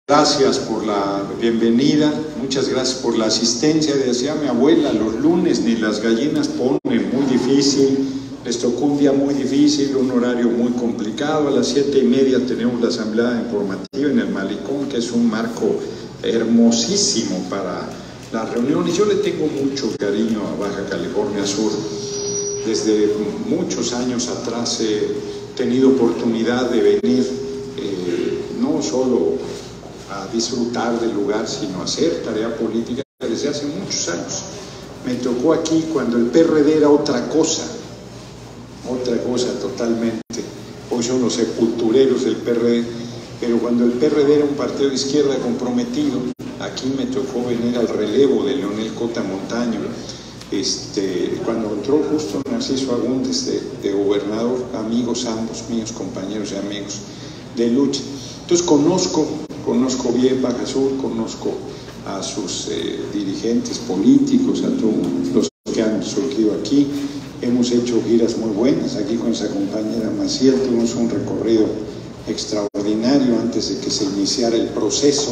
Gracias por la bienvenida, muchas gracias por la asistencia. Decía mi abuela, los lunes ni las gallinas ponen, muy difícil, les tocó un día muy difícil, un horario muy complicado. A las 7:30 tenemos la asamblea informativa en el Malecón, que es un marco hermosísimo para las reuniones. Yo le tengo mucho cariño a Baja California Sur. Desde muchos años atrás he tenido oportunidad de venir, no solo a disfrutar del lugar, sino a hacer tarea política desde hace muchos años. Me tocó aquí cuando el PRD era otra cosa totalmente. Hoy son los sepultureros del PRD, pero cuando el PRD era un partido de izquierda comprometido, aquí me tocó venir al relevo de Leonel Cota Montaño. Cuando entró justo Narciso Agúndez de gobernador, amigos ambos míos, compañeros y amigos de lucha. Entonces conozco bien Baja Sur, conozco a sus dirigentes políticos, a todos los que han surgido aquí. Hemos hecho giras muy buenas aquí con esa compañera Maciel. Tuvimos un recorrido extraordinario antes de que se iniciara el proceso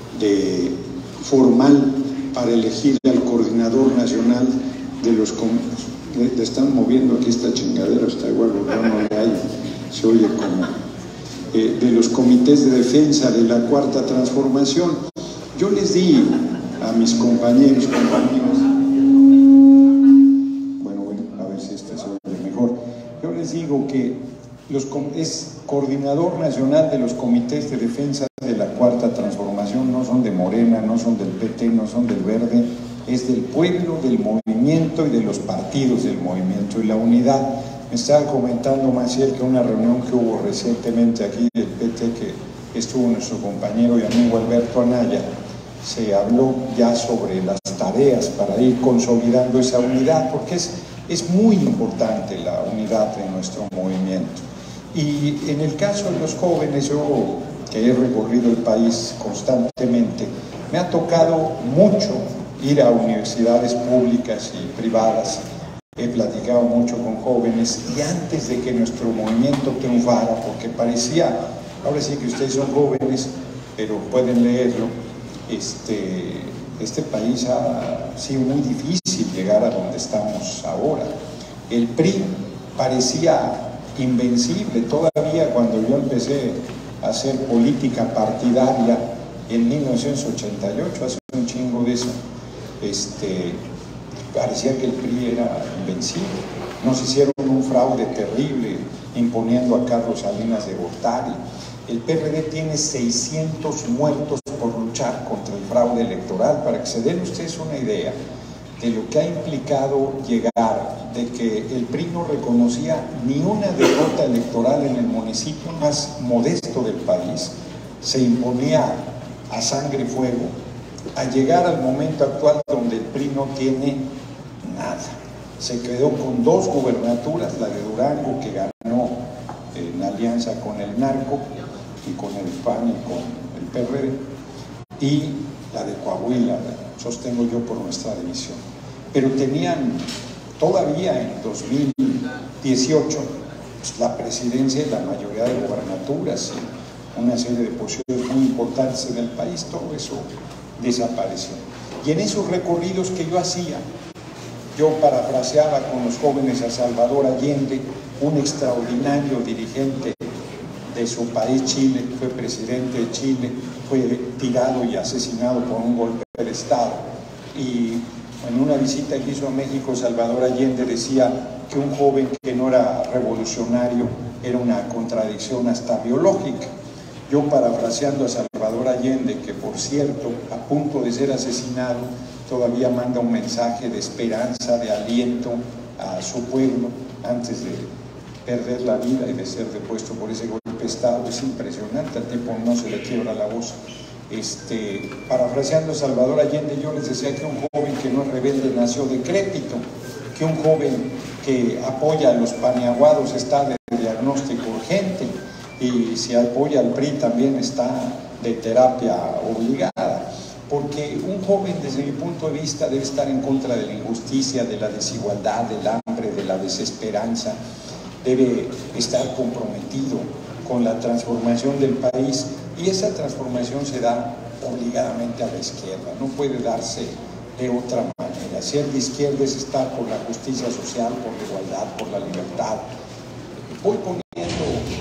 formal para elegir al coordinador nacional de los le están moviendo aquí esta chingadera, está igual, no le hay, se oye como de los comités de defensa de la Cuarta Transformación. Yo les di a mis compañeros, a ver si este se oye mejor. Yo les digo que es coordinador nacional de los comités de defensa de la Cuarta Transformación. No son de Morena, no son del PT, no son del Verde, es del pueblo, del movimiento y de los partidos del movimiento y la unidad. Me estaba comentando Maciel que una reunión que hubo recientemente aquí del PT, que estuvo nuestro compañero y amigo Alberto Anaya, se habló ya sobre las tareas para ir consolidando esa unidad, porque es muy importante la unidad de nuestro movimiento. Y en el caso de los jóvenes, yo que he recorrido el país constantemente, me ha tocado mucho ir a universidades públicas y privadas. He platicado mucho con jóvenes y antes de que nuestro movimiento triunfara, porque parecía, ahora sí que ustedes son jóvenes, pero pueden leerlo, este país ha sido muy difícil llegar a donde estamos ahora. El PRI parecía invencible todavía cuando yo empecé a hacer política partidaria en 1988, hace un chingo de eso. Parecía que el PRI era invencible. Nos hicieron un fraude terrible imponiendo a Carlos Salinas de Gortari. El PRD tiene 600 muertos por luchar contra el fraude electoral, para que se den ustedes una idea de lo que ha implicado llegar, de que el PRI no reconocía ni una derrota electoral en el municipio más modesto del país, se imponía a sangre y fuego, a llegar al momento actual donde el PRI no tiene nada. Se quedó con 2 gubernaturas, la de Durango, que ganó en alianza con el narco y con el PAN y con el PRD, y la de Coahuila, sostengo yo, por nuestra división. Pero tenían todavía en 2018 la presidencia y la mayoría de gubernaturas y una serie de posiciones muy importantes en el país. Todo eso desapareció. Y en esos recorridos que yo hacía, yo parafraseaba con los jóvenes a Salvador Allende, un extraordinario dirigente de su país, Chile, fue presidente de Chile, fue tirado y asesinado por un golpe de Estado. Y en una visita que hizo a México, Salvador Allende decía que un joven que no era revolucionario era una contradicción hasta biológica. Yo, parafraseando a Salvador Allende, que por cierto, a punto de ser asesinado, todavía manda un mensaje de esperanza, de aliento a su pueblo antes de perder la vida y de ser depuesto por ese golpe de Estado. Es impresionante, al tipo no se le quiebra la voz. Parafraseando a Salvador Allende, yo les decía que un joven que no es rebelde nació decrépito, que un joven que apoya a los paniaguados está de diagnóstico urgente, y si apoya al PRI también está de terapia obligada, porque un joven, desde mi punto de vista, debe estar en contra de la injusticia, de la desigualdad, del hambre, de la desesperanza, debe estar comprometido con la transformación del país, y esa transformación se da obligadamente a la izquierda, no puede darse de otra manera. Ser de izquierda es estar por la justicia social, por la igualdad, por la libertad. Voy poniendo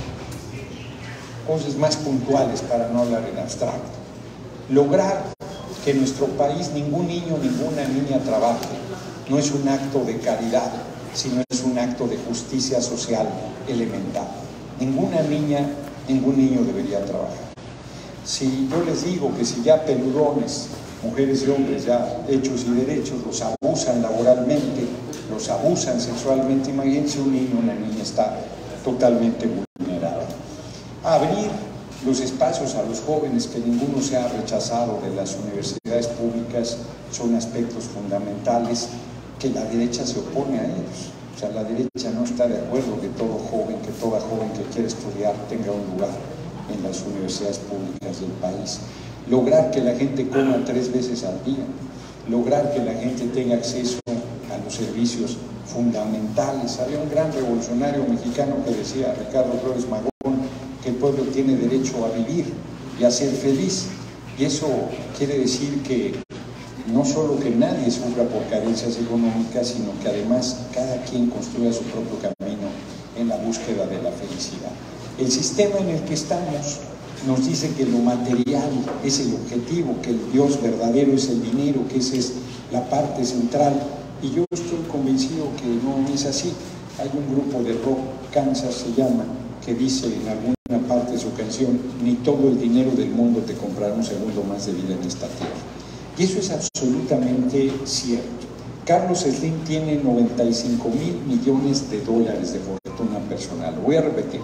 cosas más puntuales para no hablar en abstracto. Lograr que en nuestro país ningún niño, ninguna niña trabaje no es un acto de caridad, sino es un acto de justicia social elemental. Ninguna niña, ningún niño debería trabajar. Si yo les digo que si ya peludones, mujeres y hombres ya hechos y derechos, los abusan laboralmente, los abusan sexualmente, imagínense un niño, una niña está totalmente vulnerada. Abrir los espacios a los jóvenes, que ninguno sea rechazado de las universidades públicas, son aspectos fundamentales que la derecha se opone a ellos. O sea, la derecha no está de acuerdo que todo joven, que toda joven que quiera estudiar tenga un lugar en las universidades públicas del país. Lograr que la gente coma 3 veces al día, lograr que la gente tenga acceso a los servicios fundamentales. Había un gran revolucionario mexicano que decía, Ricardo Flores Magón, que el pueblo tiene derecho a vivir y a ser feliz. Y eso quiere decir que no solo que nadie sufra por carencias económicas, sino que además cada quien construya su propio camino en la búsqueda de la felicidad. El sistema en el que estamos nos dice que lo material es el objetivo, que el Dios verdadero es el dinero, que esa es la parte central, y yo estoy convencido que no es así. Hay un grupo de rock, Kansas se llama, que dice en alguna parte de su canción: ni todo el dinero del mundo te comprará un segundo más de vida en esta tierra. Y eso es absolutamente cierto. Carlos Slim tiene 95,000 millones de dólares de fortuna personal. Lo voy a repetir,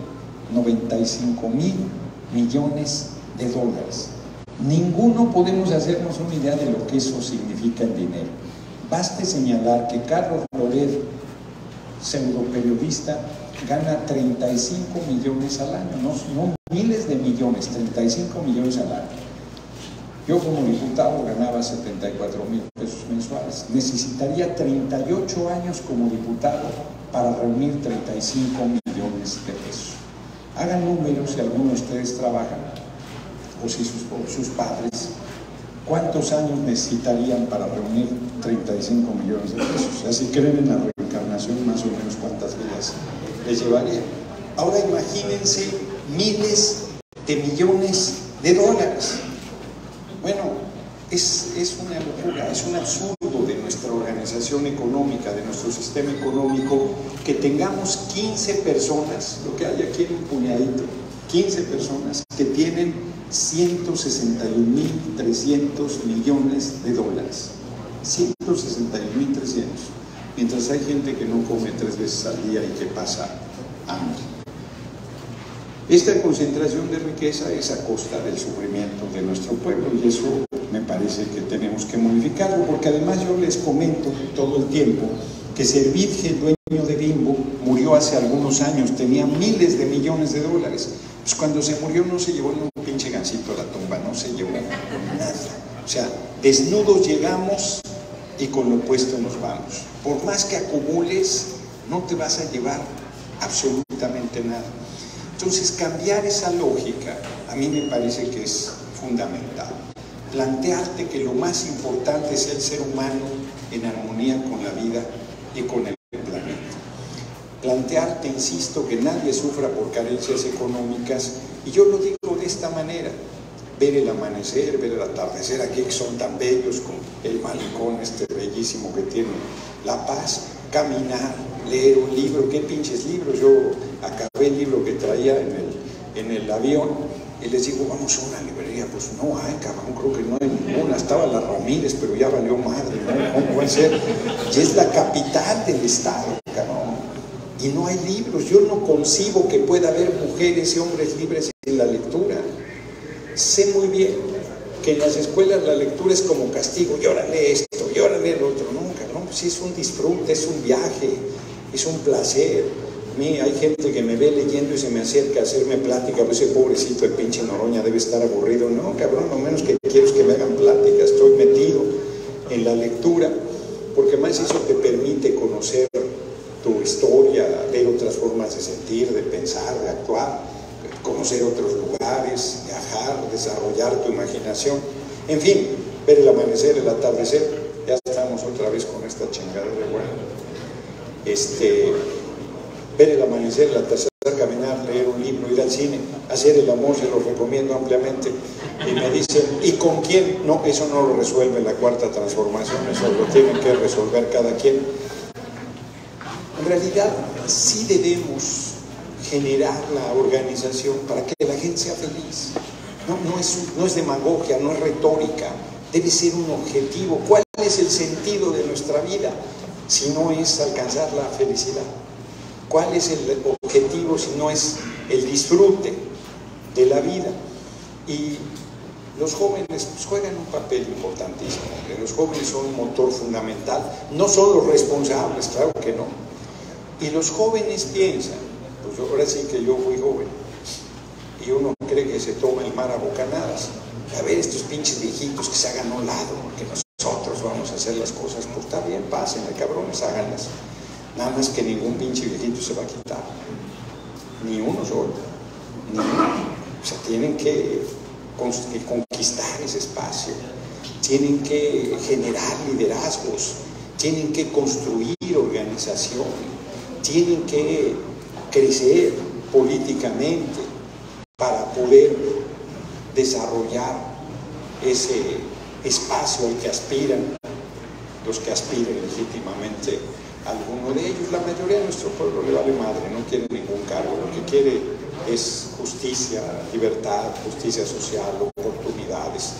95,000 millones de dólares. Ninguno podemos hacernos una idea de lo que eso significa en dinero. Baste señalar que Carlos Loret, pseudoperiodista, gana 35 millones al año, no miles de millones, 35 millones al año. Yo como diputado ganaba 74,000 pesos mensuales. Necesitaría 38 años como diputado para reunir 35 millones de pesos. Hagan números si alguno de ustedes trabajan, o si sus padres, ¿cuántos años necesitarían para reunir 35 millones de pesos? O sea, si creen en la reencarnación, más o menos cuántas vidas les llevaría. Ahora imagínense miles de millones de dólares. Bueno, es una locura, es un absurdo de nuestra organización económica, de nuestro sistema económico, que tengamos 15 personas, lo que hay aquí en un puñadito, 15 personas que tienen 161,300 millones de dólares. 161,300. Mientras hay gente que no come 3 veces al día y que pasa hambre. Esta concentración de riqueza es a costa del sufrimiento de nuestro pueblo, y eso me parece que tenemos que modificarlo, porque además yo les comento todo el tiempo que Servidje, el dueño de Bimbo, murió hace algunos años, tenía miles de millones de dólares. Pues cuando se murió no se llevó ni un pinche gancito a la tumba, no se llevó nada. O sea, desnudos llegamos y con lo puesto nos vamos. Por más que acumules, no te vas a llevar absolutamente nada. Entonces, cambiar esa lógica a mí me parece que es fundamental. Plantearte que lo más importante es el ser humano en armonía con la vida y con el planeta. Plantearte, insisto, que nadie sufra por carencias económicas, y yo lo digo de esta manera: ver el amanecer, ver el atardecer aquí, que son tan bellos, con el malecón este bellísimo que tiene La Paz, caminar, leer un libro. ¿Qué pinches libros? Yo acabé el libro que traía en el avión y les digo, vamos a una librería. Pues no hay, cabrón, creo que no hay ninguna. Estaba la Ramírez, pero ya valió madre, ¿no? ¿Cómo puede ser? Y es la capital del estado, cabrón, y no hay libros. Yo no concibo que pueda haber mujeres y hombres libres en la lectura. Sé muy bien que en las escuelas la lectura es como castigo: y ahora lee esto, y ahora lee lo otro. No, cabrón, pues es un disfrute, es un viaje, es un placer. A mí hay gente que me ve leyendo y se me acerca a hacerme plática. Pues ese pobrecito de pinche Noroña debe estar aburrido. No, cabrón, lo menos que quiero es que me hagan plática. Estoy metido en la lectura, porque más eso te permite conocer tu historia, ver otras formas de sentir, de pensar, de actuar. conocer otros lugares, viajar, desarrollar tu imaginación, en fin, ver el amanecer, el atardecer. Ya estamos otra vez con esta chingadera, bueno, ver el amanecer, el atardecer, caminar, leer un libro, ir al cine, hacer el amor, se lo recomiendo ampliamente. Y me dicen, ¿y con quién? No, eso no lo resuelve la cuarta transformación, eso lo tiene que resolver cada quien. En realidad, sí debemos generar la organización para que la gente sea feliz. No es demagogia, no es retórica, debe ser un objetivo. ¿Cuál es el sentido de nuestra vida si no es alcanzar la felicidad? ¿Cuál es el objetivo si no es el disfrute de la vida? Y los jóvenes pues, juegan un papel importantísimo. Los jóvenes son un motor fundamental, no son los responsables, claro que no. Y los jóvenes piensan, pues ahora sí que yo fui joven, y uno cree que se toma el mar a bocanadas. A ver, estos pinches viejitos que se hagan a un lado, porque nosotros vamos a hacer las cosas, pues está bien, pásenle, cabrones, háganlas. Nada más que ningún pinche viejito se va a quitar, ni uno solo, ni uno. O sea, tienen que conquistar ese espacio, tienen que generar liderazgos, tienen que construir organización, tienen que crecer políticamente para poder desarrollar ese espacio al que aspiran los que aspiren legítimamente a alguno de ellos. La mayoría de nuestro pueblo le vale madre, no quiere ningún cargo, lo que quiere es justicia, libertad, justicia social, oportunidades,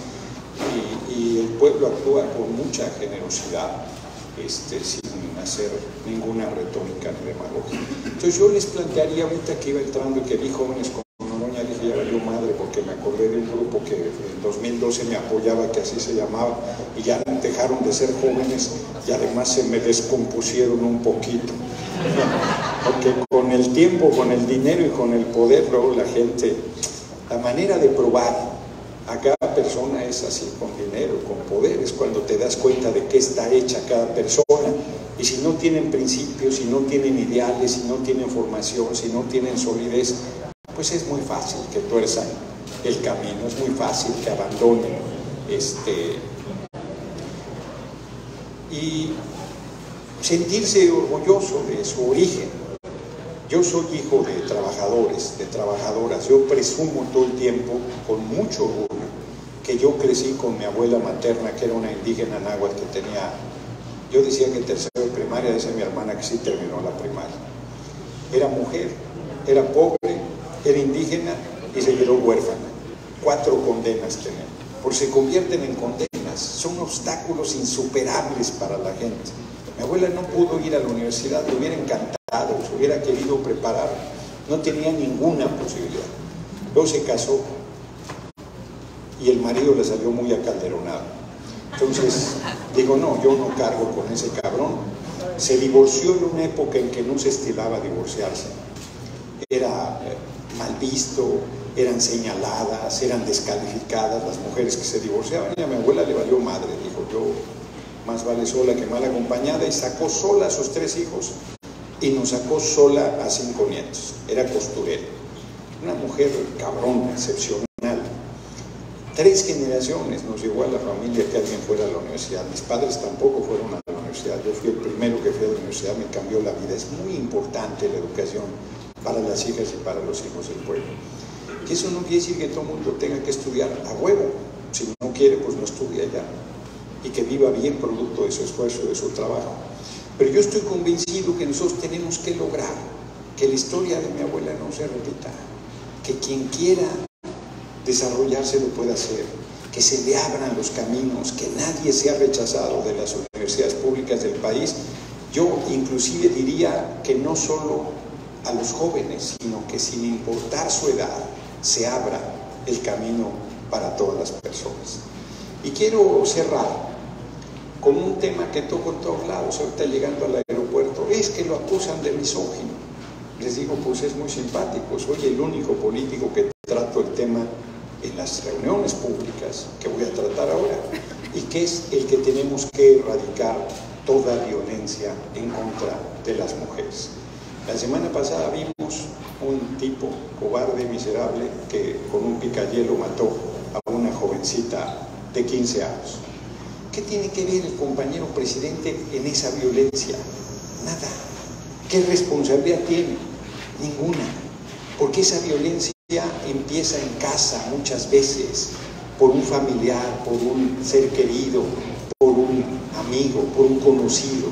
y el pueblo actúa con mucha generosidad, sin hacer ninguna retórica ni demagogia. Entonces yo les plantearía ahorita que iba entrando y que vi jóvenes con Noroña, dije, ya valió madre, porque me acordé de un grupo que en 2012 me apoyaba, que así se llamaba, y ya dejaron de ser jóvenes y además se me descompusieron un poquito. Porque con el tiempo, con el dinero y con el poder, luego la gente, la manera de probar a cada persona es así, con dinero, con poder, es cuando te das cuenta de qué está hecha cada persona. Y si no tienen principios, si no tienen ideales, si no tienen formación, si no tienen solidez, pues es muy fácil que tuerzan el camino, es muy fácil que abandonen y sentirse orgulloso de su origen. Yo soy hijo de trabajadores, de trabajadoras. Yo presumo todo el tiempo, con mucho orgullo, que yo crecí con mi abuela materna, que era una indígena náhuatl que tenía, yo decía que tercero de primaria, decía mi hermana que sí terminó la primaria. Era mujer, era pobre, era indígena y se quedó huérfana. 4 condenas tenía. Porque se convierten en condenas, son obstáculos insuperables para la gente. Mi abuela no pudo ir a la universidad, le hubiera encantado, se hubiera querido preparar, no tenía ninguna posibilidad. Luego se casó y el marido le salió muy acalderonado. Entonces digo, no, yo no cargo con ese cabrón. Se divorció en una época en que no se estilaba divorciarse. Era mal visto, eran señaladas, eran descalificadas las mujeres que se divorciaban, y a mi abuela le valió madre, dijo, yo más vale sola que mal acompañada, y sacó sola a sus 3 hijos y nos sacó sola a 5 nietos. Era costurera, una mujer cabrona, excepcional. 3 generaciones nos llevó a la familia que alguien fuera a la universidad. Mis padres tampoco fueron a la universidad, yo fui el primero que fui a la universidad, me cambió la vida. Es muy importante la educación para las hijas y para los hijos del pueblo. Que eso no quiere decir que todo el mundo tenga que estudiar a huevo. Si no quiere, pues no estudia ya, y que viva bien producto de su esfuerzo, de su trabajo. Pero yo estoy convencido que nosotros tenemos que lograr que la historia de mi abuela no se repita, que quien quiera desarrollarse lo pueda hacer, que se le abran los caminos, que nadie sea rechazado de las universidades públicas del país. Yo inclusive diría que no solo a los jóvenes, sino que sin importar su edad, se abra el camino para todas las personas. Y quiero cerrar con un tema que toco en todos lados. Ahorita llegando al aeropuerto, es que lo acusan de misógino. Les digo, pues es muy simpático, soy el único político que trato el tema en las reuniones públicas que voy a tratar ahora, y que es el que tenemos que erradicar toda violencia en contra de las mujeres. La semana pasada vimos un tipo cobarde, miserable, que con un picayelo mató a una jovencita de 15 años. ¿Qué tiene que ver el compañero presidente en esa violencia? Nada. ¿Qué responsabilidad tiene? Ninguna. Porque esa violencia empieza en casa muchas veces, por un familiar, por un ser querido, por un amigo, por un conocido.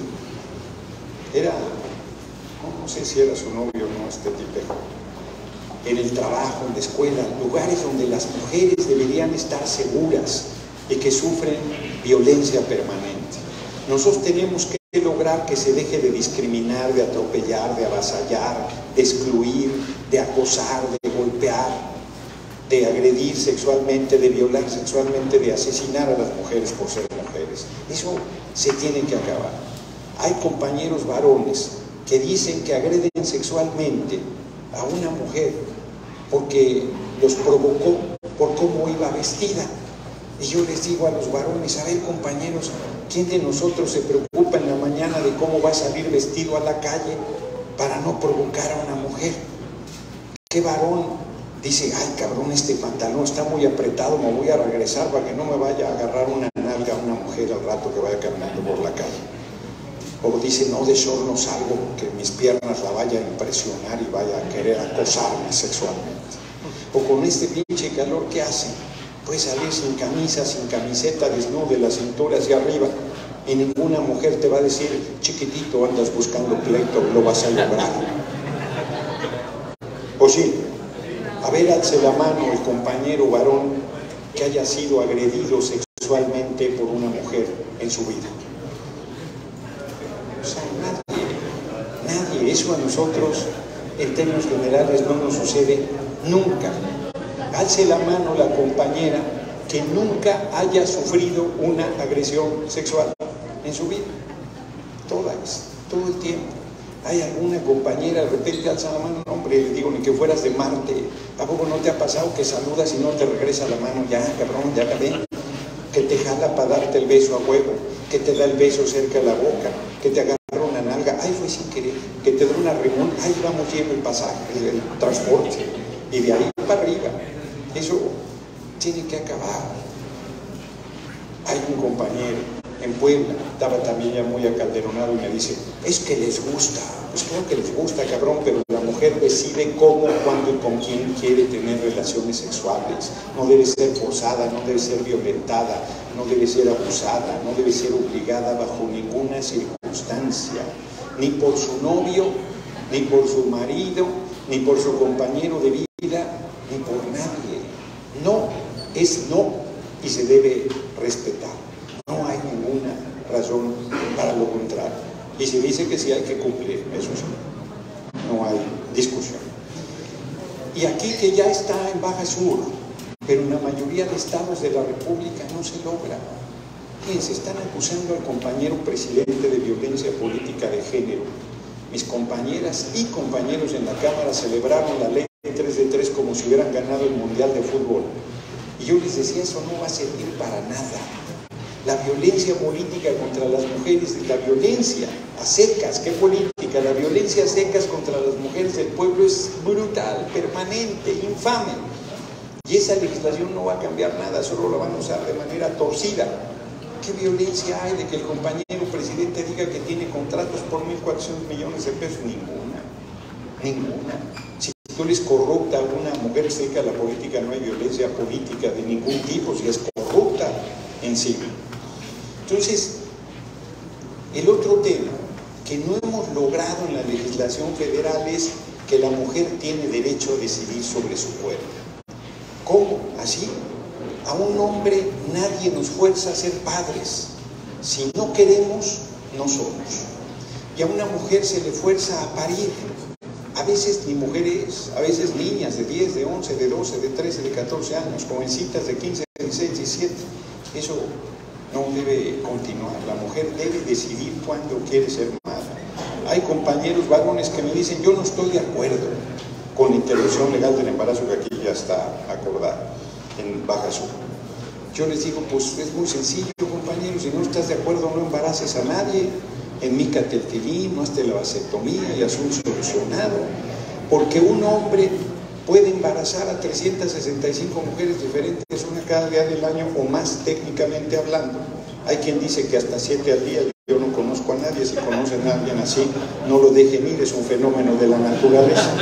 No sé si era su novio o no, este tipejo. En el trabajo, en la escuela, lugares donde las mujeres deberían estar seguras y que sufren violencia permanente. Nosotros tenemos que lograr que se deje de discriminar, de atropellar, de avasallar, de excluir, de acosar, de golpear, de agredir sexualmente, de violar sexualmente, de asesinar a las mujeres por ser mujeres. Eso se tiene que acabar. Hay compañeros varones que dicen que agreden sexualmente a una mujer porque los provocó por cómo iba vestida. Y yo les digo a los varones, a ver, compañeros, ¿quién de nosotros se preocupa en la mañana de cómo va a salir vestido a la calle para no provocar a una mujer? ¿Qué varón dice, ay cabrón, este pantalón está muy apretado, me voy a regresar para que no me vaya a agarrar una nalga a una mujer al rato que vaya caminando por la calle? O dice, no, de short no salgo porque mis piernas la vaya a impresionar y vaya a querer acosarme sexualmente. O con este pinche calor, ¿qué hace? Puede salir sin camisa, sin camiseta, desnudo de la cintura hacia arriba, y ninguna mujer te va a decir, chiquitito, andas buscando pleito, lo vas a lograr. ¿O sí? A ver, alce la mano el compañero varón que haya sido agredido sexualmente por una mujer en su vida. O sea, nadie. Eso a nosotros, en términos generales, no nos sucede nunca. Alce la mano la compañera que nunca haya sufrido una agresión sexual en su vida. Todas, todo el tiempo. Hay alguna compañera, de repente alza la mano, no, hombre, le digo, ni que fueras de Marte. ¿A poco no te ha pasado que saludas y no te regresa la mano? Ya, cabrón, ya la ven. Que te jala para darte el beso a huevo, que te da el beso cerca de la boca, que te agarra una nalga, ay, fue sin querer, que te da una remón, ay, vamos lleno el pasaje, el transporte, y de ahí para arriba. Eso tiene que acabar. Hay un compañero en Puebla, estaba también ya muy acalderonado y me dice, es que les gusta. Pues claro que les gusta, cabrón, pero la mujer decide cómo, cuándo y con quién quiere tener relaciones sexuales. No debe ser forzada, no debe ser violentada, no debe ser abusada, no debe ser obligada bajo ninguna circunstancia, ni por su novio, ni por su marido, ni por su compañero de vida, ni por nadie. No es no y se debe respetar. No hay ninguna razón para lo contrario. Y se dice que sí hay que cumplir, eso sí, no hay discusión. Y aquí que ya está en Baja Sur, pero en la mayoría de estados de la República no se logra. Fíjense, están acusando al compañero presidente de violencia política de género. Mis compañeras y compañeros en la Cámara celebraron la ley 3 de 3 como si hubieran ganado el Mundial de Fútbol. Y yo les decía, eso no va a servir para nada. La violencia política contra las mujeres, la violencia a secas, ¿qué política? La violencia a secas contra las mujeres del pueblo es brutal, permanente, infame. Y esa legislación no va a cambiar nada, solo la van a usar de manera torcida. ¿Qué violencia hay de que el compañero presidente diga que tiene contratos por 1.400 millones de pesos? Ninguna. Si tú eres corrupta a una mujer cerca de la política, no hay violencia política de ningún tipo, si es corrupta encima. Entonces, el otro tema que no hemos logrado en la legislación federal es que la mujer tiene derecho a decidir sobre su cuerpo. ¿Cómo? ¿Así? A un hombre nadie nos fuerza a ser padres. Si no queremos, no somos. Y a una mujer se le fuerza a parir. A veces ni mujeres, a veces niñas de 10, de 11, de 12, de 13, de 14 años, jovencitas de 15, 16, 17. Eso no debe continuar. La mujer debe decidir cuándo quiere ser madre. Hay compañeros varones que me dicen, yo no estoy de acuerdo con la interrupción legal del embarazo, que aquí ya está acordada en Baja Sur. Yo les digo, pues es muy sencillo, compañeros, si no estás de acuerdo no embaraces a nadie. en Micateltilín, no hazte la vasectomía y asunto solucionado. Porque un hombre puede embarazar a 365 mujeres diferentes, una cada día del año o más técnicamente hablando. Hay quien dice que hasta 7 al día. Yo no conozco a nadie. Si conocen a alguien así, no lo dejen ir, es un fenómeno de la naturaleza.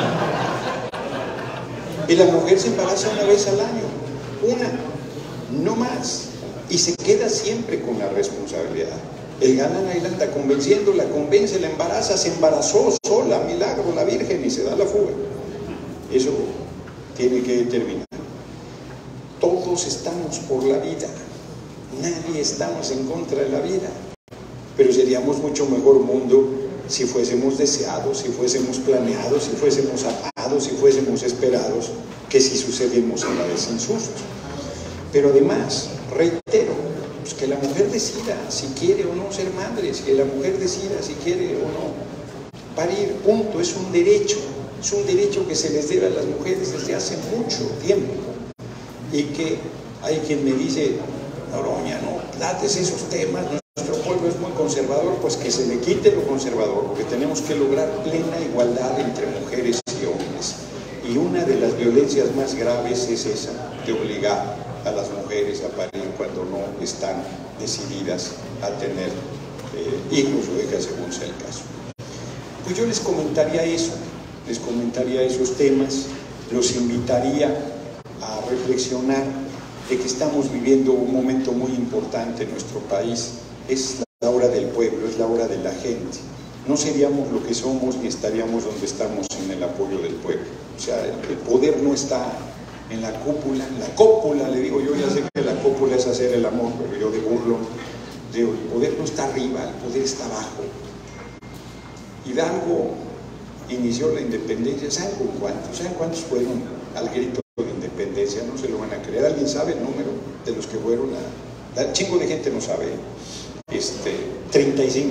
Y la mujer se embaraza una vez al año, una, no más, y se queda siempre con la responsabilidad. El galán ahí la anda convenciendo, la convence, la embaraza, se embarazó sola, milagro, la virgen, y se da la fuga. Eso tiene que terminar. Todos estamos por la vida, nadie estamos en contra de la vida, pero seríamos mucho mejor mundo si fuésemos deseados, si fuésemos planeados, si fuésemos amados, si fuésemos esperados, que si sucedimos a la vez sin susto. Pero además, reitero, pues que la mujer decida si quiere o no ser madre, que la mujer decida si quiere o no parir, punto. Es un derecho que se les debe a las mujeres desde hace mucho tiempo. Y que hay quien me dice, Noroña, no trates esos temas, nuestro pueblo es muy conservador. Pues que se le quite lo conservador, porque tenemos que lograr plena igualdad entre mujeres y hombres. Y una de las violencias más graves es esa, de obligar a las mujeres a parir cuando no están decididas a tener hijos o hijas, según sea el caso. Pues yo les comentaría eso, les comentaría esos temas, los invitaría a reflexionar de que estamos viviendo un momento muy importante en nuestro país. Es la hora del pueblo, es la hora de la gente. No seríamos lo que somos ni estaríamos donde estamos sin el apoyo del pueblo. O sea, el poder no está en la cúpula, le digo yo, ya sé que la cúpula es hacer el amor, pero yo de burlo, digo, el poder no está arriba, el poder está abajo. Hidalgo inició la independencia, ¿saben cuántos fueron al grito de independencia? No se lo van a creer. ¿Alguien sabe el número de los que fueron a...? Chingo de gente no sabe. 35.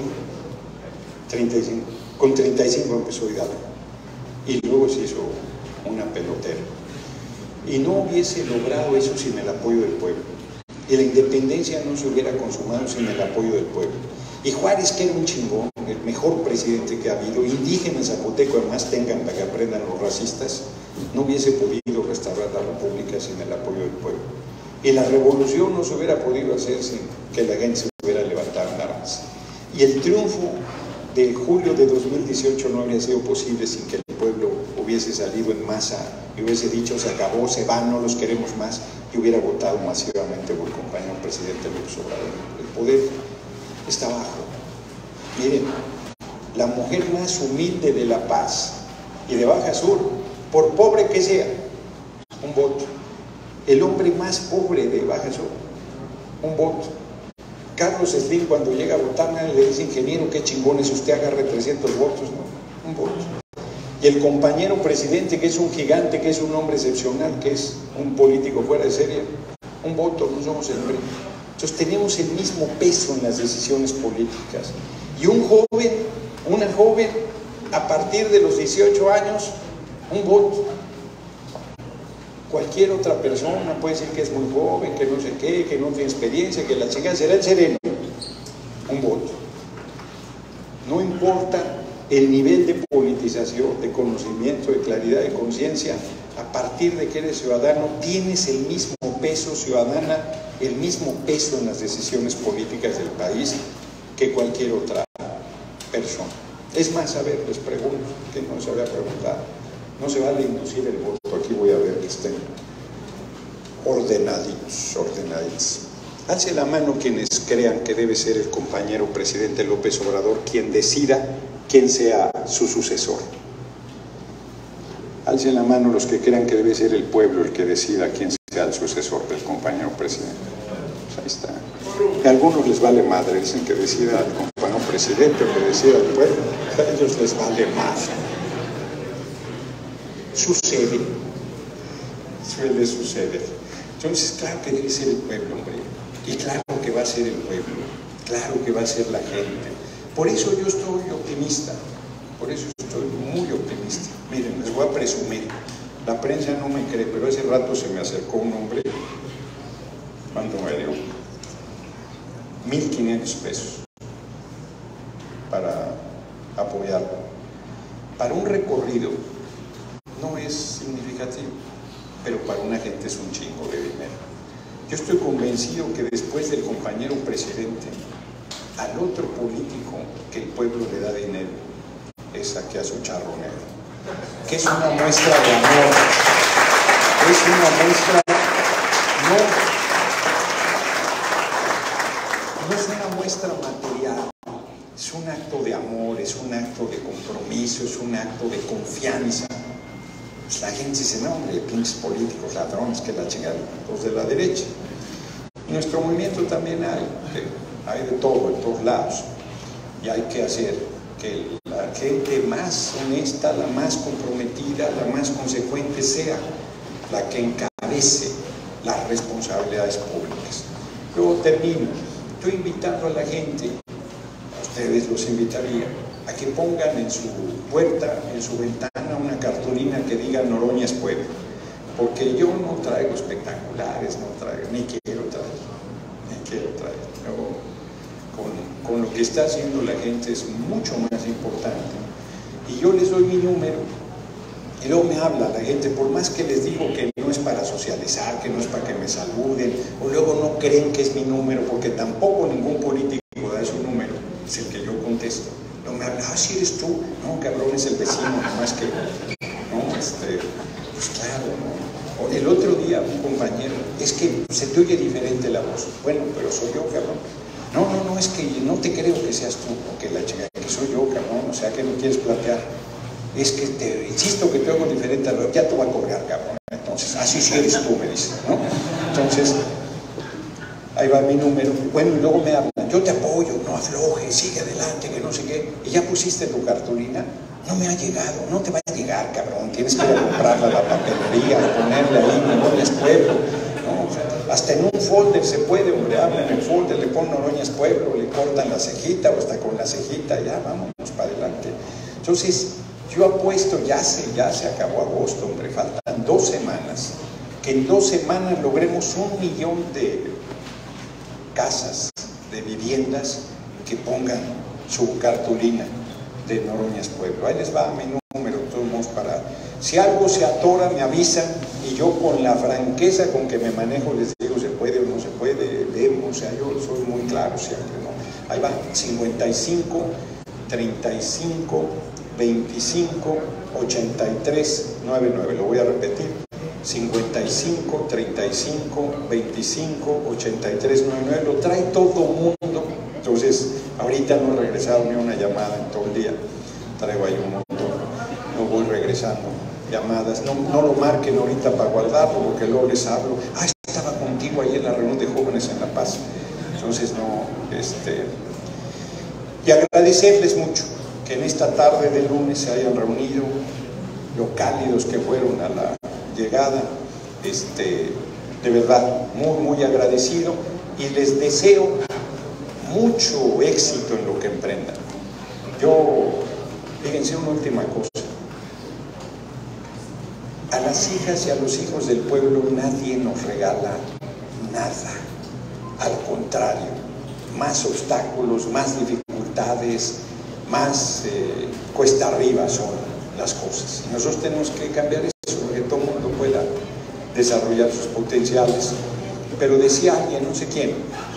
Con 35 empezó Hidalgo. Y luego se hizo una pelotera. Y no hubiese logrado eso sin el apoyo del pueblo. Y la independencia no se hubiera consumado sin el apoyo del pueblo. Y Juárez, que era un chingón, el mejor presidente que ha habido, indígena zapoteco, además tengan para que aprendan los racistas, no hubiese podido restaurar la república sin el apoyo del pueblo. Y la revolución no se hubiera podido hacer sin que la gente se hubiera levantado en armas. Y el triunfo de julio de 2018 no habría sido posible sin que el pueblo hubiese salido en masa y hubiese dicho se acabó, se van, no los queremos más, y hubiera votado masivamente por el compañero presidente López Obrador. El poder está abajo. Miren, la mujer más humilde de La Paz y de Baja Sur, por pobre que sea, un voto. El hombre más pobre de Baja Sur, un voto. Carlos Slim, cuando llega a votar, nadie le dice, ingeniero, qué chingón es usted, agarre 300 votos, no, un voto. Y el compañero presidente, que es un gigante, que es un hombre excepcional, que es un político fuera de serie, un voto, no somos el PRI. Entonces tenemos el mismo peso en las decisiones políticas. Y un joven, una joven, a partir de los 18 años, un voto. Cualquier otra persona puede decir que es muy joven, que no sé qué, que no tiene experiencia, que la chica será el sereno. Un voto. No importa el nivel de politización, de conocimiento, de claridad de conciencia, a partir de que eres ciudadano, tienes el mismo peso, ciudadana, el mismo peso en las decisiones políticas del país que cualquier otra persona. Es más, a ver, les pregunto, que no se había preguntado, no se vale inducir el voto, aquí voy a ver que estén ordenaditos. Alce la mano quienes crean que debe ser el compañero presidente López Obrador quien decida quién sea su sucesor. Alcen la mano los que crean que debe ser el pueblo el que decida quién sea el sucesor del compañero presidente. Pues ahí está. A algunos les vale madre, dicen que decida el compañero presidente o que decida el pueblo. A ellos les vale madre. Sucede. Suele suceder. Entonces, claro que debe ser el pueblo, hombre. Y claro que va a ser el pueblo. Claro que va a ser la gente. Por eso yo estoy optimista. Por eso estoy muy optimista. Miren, les voy a presumir. La prensa no me cree, pero hace rato se me acercó un hombre. ¿Cuánto me dio? 1,500 pesos para recorrido no es significativo, pero para una gente es un chingo de dinero. Yo estoy convencido que después del compañero presidente, al otro político que el pueblo le da dinero es a su charro negro, que es una muestra de amor, es una muestra, no es una muestra material, es un acto de amor, es un acto de compromiso, es un acto de confianza. Pues la gente dice, no hombre, pinches políticos, ladrones, que la chingada, los de la derecha. En nuestro movimiento también hay de todo, en todos lados, y hay que hacer que la gente más honesta, la más comprometida, la más consecuente sea la que encabece las responsabilidades públicas. Luego termino. Estoy invitando a la gente, a ustedes los invitaría, a que pongan en su puerta, en su ventana, una cartulina que diga Noroña es pueblo, porque yo no traigo espectaculares, ni quiero traer. Con lo que está haciendo la gente es mucho más importante. Y yo les doy mi número y luego me habla la gente, por más que les digo que no es para socializar, que no es para que me saluden, o luego no creen que es mi número, porque tampoco ningún político da su número, es el que yo contesto. Luego me habla, si eres tú, no, cabrón, es el vecino, nomás que, no, pues claro, ¿no? O el otro día un compañero, es que se te oye diferente la voz. Bueno, pero soy yo, cabrón. No, es que no te creo que seas tú, o que la chica, que soy yo, cabrón, o sea, que no quieres plantear. Es que te insisto que te oigo diferente, ya te voy a colgar, cabrón. Entonces, así sí eres tú, me dice, ¿no? Entonces, ahí va mi número. Bueno, y luego me hablan, yo te apoyo, no aflojes, sigue adelante, que no sé qué. ¿Y ya pusiste tu cartulina? No me ha llegado, no te va a llegar, cabrón. Tienes que ir a comprarla a la papelería, a ponerle ahí, Noroña es pueblo. No, o sea, hasta en un folder se puede, hombre, hablan en el folder, le ponen Noroña es pueblo, le cortan la cejita o hasta con la cejita, ya, vámonos para adelante. Entonces, yo apuesto, ya se acabó agosto, hombre, faltan 2 semanas, que en 2 semanas logremos 1 millón de casas, de viviendas que pongan su cartulina de Noroña es pueblo. Ahí les va mi número, todos para, si algo se atora me avisan y yo con la franqueza con que me manejo les digo se puede o no se puede, vemos, o sea, yo soy muy claro siempre, ¿no? Ahí va, 55 35 25 83 99, lo voy a repetir, 55 35 25 83 99, lo trae todo mundo. Entonces, ahorita no he regresado ni una llamada en todo el día, traigo ahí un montón, no voy regresando llamadas, no lo marquen ahorita para guardarlo, porque luego les hablo, estaba contigo ahí en la reunión de jóvenes en La Paz. Entonces, y agradecerles mucho que en esta tarde de lunes se hayan reunido, lo cálidos que fueron a la llegada, de verdad, muy, muy agradecido, y les deseo mucho éxito en lo que emprendan. Fíjense una última cosa, a las hijas y a los hijos del pueblo nadie nos regala nada, al contrario, más obstáculos, más dificultades, más cuesta arriba son las cosas. Y nosotros tenemos que cambiar eso, para que todo el mundo pueda desarrollar sus potenciales. Pero decía alguien, no sé quién,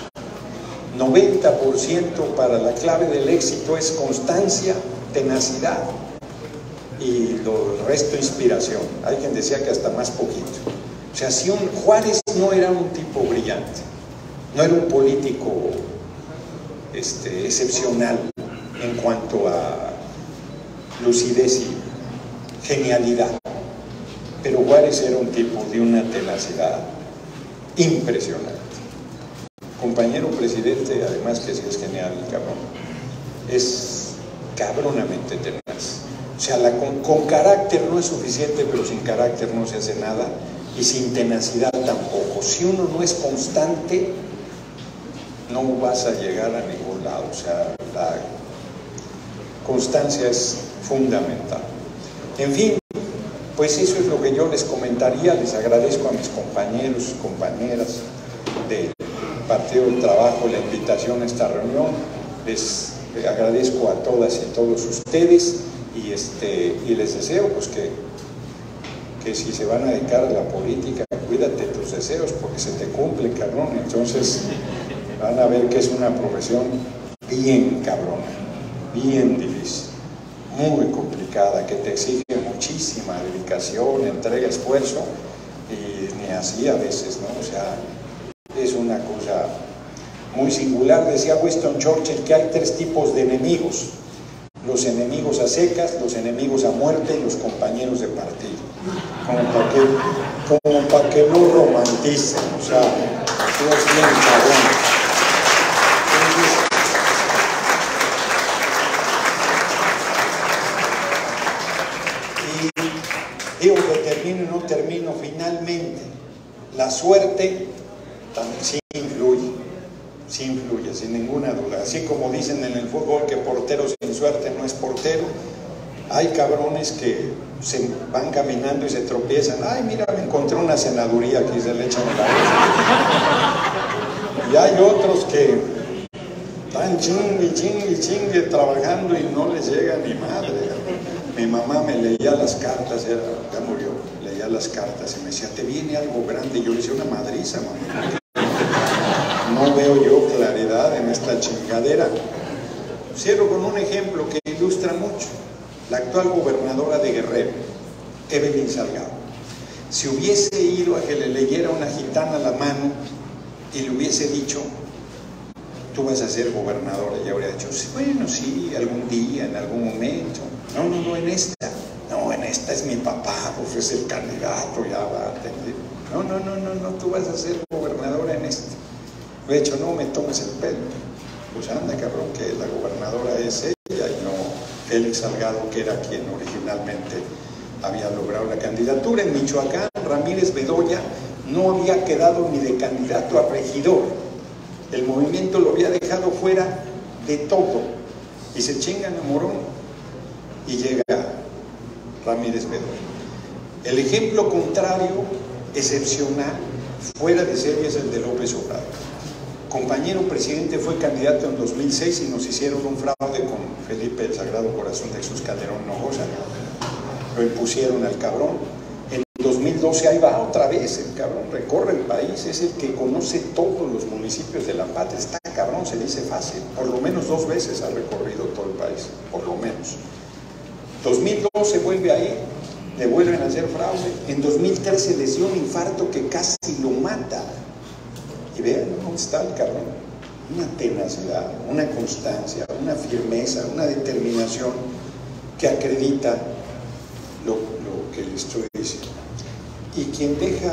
90% para la clave del éxito es constancia, tenacidad y el resto inspiración. Hay quien decía que hasta más poquito. O sea, si Juárez no era un tipo brillante, no era un político excepcional en cuanto a lucidez y genialidad, pero Juárez era un tipo de una tenacidad impresionante. Compañero presidente, además que sí es genial, cabrón, es cabronamente tenaz. O sea, con carácter no es suficiente, pero sin carácter no se hace nada, y sin tenacidad tampoco. Si uno no es constante, no vas a llegar a ningún lado. O sea, la constancia es fundamental. En fin, pues eso es lo que yo les comentaría. Les agradezco a mis compañeros, compañeras del Partido del Trabajo la invitación a esta reunión. Les agradezco a todas y todos ustedes y y les deseo pues que si se van a dedicar a la política, cuídate tus deseos porque se te cumplen, cabrón. Entonces van a ver que es una profesión bien cabrona, bien difícil, muy complicada, que te exige muchísima dedicación, entrega, esfuerzo, y ni así a veces, ¿no? O sea, es una cosa muy singular. Decía Winston Churchill que hay 3 tipos de enemigos: los enemigos a secas, los enemigos a muerte y los compañeros de partido. Como para que no romanticen, o sea, no es bien cabrón. Digo que termino y no termino. Finalmente, la suerte también sí influye, sin ninguna duda. Así como dicen en el fútbol que portero sin suerte no es portero, hay cabrones que se van caminando y se tropiezan. Ay, mira, me encontré una senaduría que se le echan en la cabeza. Y hay otros que están chingue trabajando y no les llega ni madre. Mi mamá me leía las cartas, ya murió, leía las cartas y me decía, ¿te viene algo grande? Yo le decía, una madriza, mamá. No veo yo claridad en esta chingadera. Cierro con un ejemplo que ilustra mucho. La actual gobernadora de Guerrero, Evelyn Salgado, si hubiese ido a que le leyera una gitana la mano y le hubiese dicho, tú vas a ser gobernadora, y habría dicho, bueno, sí, algún día, en algún momento. No, en esta. No, en esta es mi papá, pues es el candidato, ya va a atender. No, tú vas a ser gobernadora en esta. De hecho, no me tomes el pelo. Pues anda, cabrón, que la gobernadora es ella y no Félix Salgado, que era quien originalmente había logrado la candidatura. En Michoacán, Ramírez Bedoya no había quedado ni de candidato a regidor. El movimiento lo había dejado fuera de todo. Y se chingan a Morón. Y llega Ramírez Bedoya. El ejemplo contrario, excepcional, fuera de serie, es el de López Obrador. Compañero presidente, fue candidato en 2006 y nos hicieron un fraude con Felipe el Sagrado Corazón de Jesús Calderón Hinojosa. Lo impusieron al cabrón. En 2012 ahí va otra vez el cabrón, recorre el país, es el que conoce todos los municipios de la patria. Está cabrón, se dice fácil. Por lo menos 2 veces ha recorrido todo el país, por lo menos. 2012 vuelve ahí, le vuelven a hacer fraude. En 2013 les dio un infarto que casi lo mata. Y vean cómo está el cabrón. Una tenacidad, una constancia, una firmeza, una determinación que acredita lo que le estoy diciendo. Y quien deja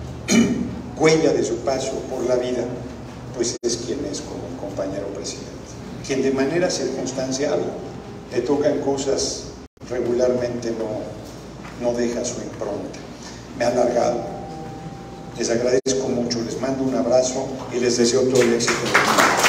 huella de su paso por la vida, pues es quien es como compañero presidente. Quien de manera circunstancial le tocan cosas, regularmente no deja su impronta. Me ha alargado. Les agradezco mucho, les mando un abrazo y les deseo todo el éxito del mundo.